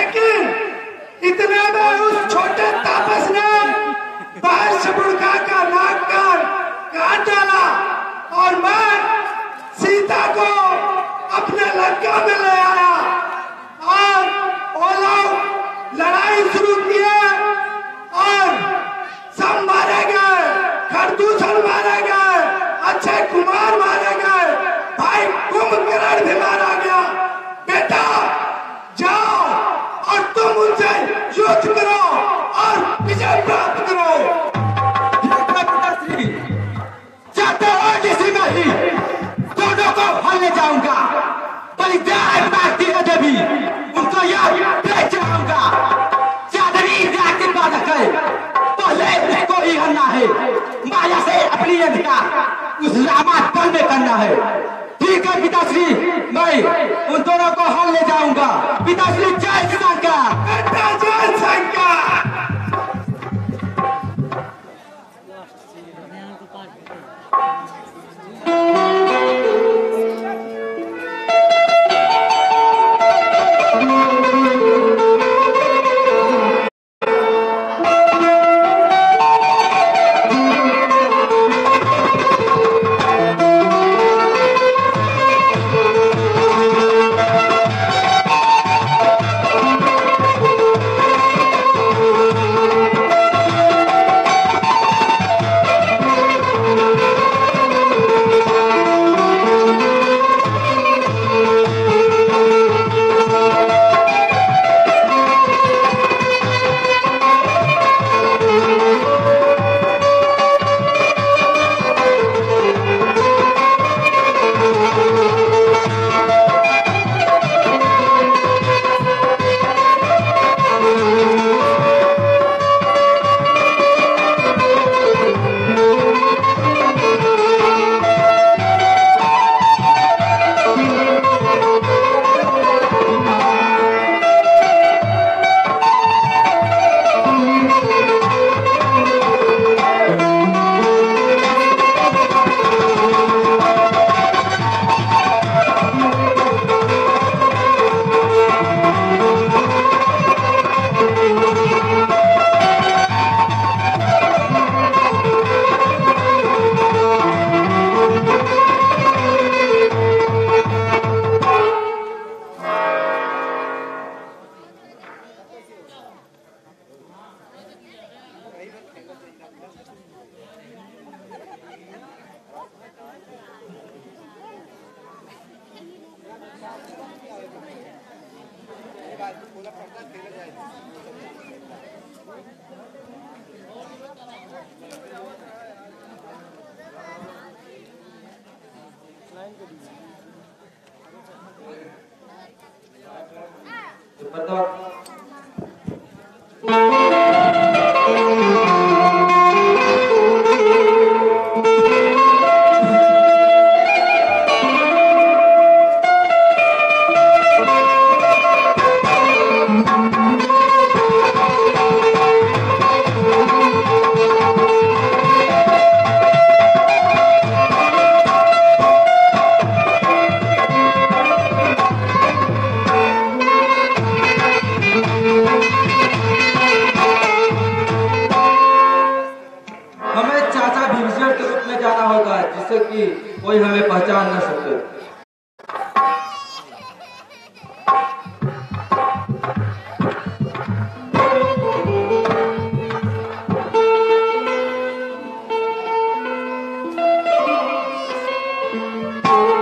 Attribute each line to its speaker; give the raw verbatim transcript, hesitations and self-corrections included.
Speaker 1: लेकिन इतने में उस छोटे तापस ने बांस बुड़का का नाक कान काट डाला और मैं सीता को अपने लंका में ले आया और वो लोग लड़ाई शुरू किए और सब मारे गए, खरदूषण मारे गए, अक्षय कुमार मारे गए, भाई कुंभकर्ण भी मारा गया। बेटा जाओ और तुम उनसे युद्ध करो और विजय प्राप्त करो।
Speaker 2: पिताश्री चाहते हो किसी में ही दोनों को हल ले जाऊंगा, परित्याग मारती है देवी उनको याद ले जाऊंगा। चादरी रात बाधक है, पहले उसको ही हरना है, माया से अपनी अधिकार उस रामा दल में करना है। ठीक है पिताश्री, मैं उन दोनों को हल ले जाऊंगा। पिताश्री जय शंकर,
Speaker 1: जय शंकर।
Speaker 2: जिससे कि कोई हमें पहचान न सके।
Speaker 1: Oh